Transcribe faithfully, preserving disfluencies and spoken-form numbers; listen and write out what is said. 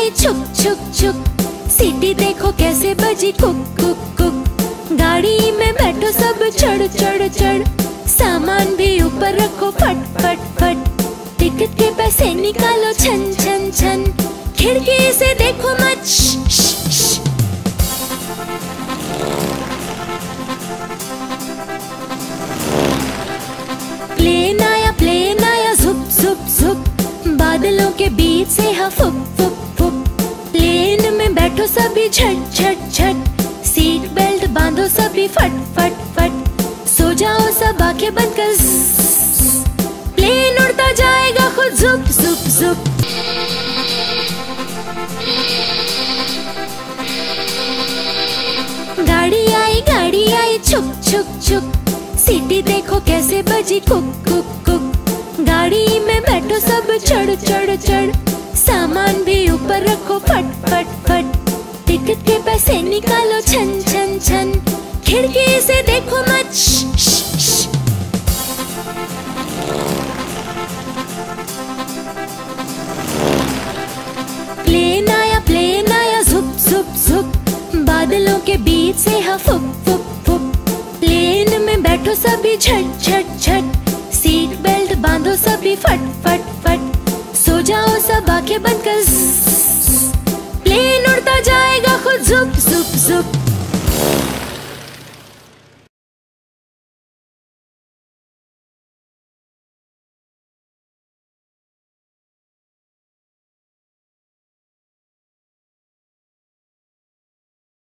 आई छुक छुक छुक, सीटी देखो कैसे बजी कुक कुक कुक। गाड़ी में बैठो सब चढ़ चढ़ चढ़, सामान भी ऊपर रखो फट फट फट। टिकट के पैसे निकालो छन छन छन, खिड़की से देखो मत श, श, श। प्लेन आया प्लेन आया झुप झुप झुप, बादलों के बीच से हा फुक फुक फुक। प्लेन में बैठो सभी झट झट झट, सीट बेल्ट बांधो सभी फट फट फट। सो जाओ सब आंखें बंद कर, प्लेन उड़ता जाएगा खुद झुप झुप झुप। गाड़ी आई गाड़ी आई छुक छुक छुक, सीटी देखो कैसे बजी कुक कुक कुक। गाड़ी में बैठो सब चढ़ चढ़ चढ़, सामान भी ऊपर रखो फट फट फट। टिकट के पैसे निकालो छन छन छन, खिड़की से देखो मत श, श, श। प्लेन आया प्लेन आया झुप झुप झुप, बादलों के बीच से हा फुक फुक फुक। प्लेन में बैठो सभी झट झट झट, सीट बेल्ट बांधो सभी फट फट फट। सो जाओ सब आंखें बंद कर, प्लेन उड़ता जाएगा खुद झुप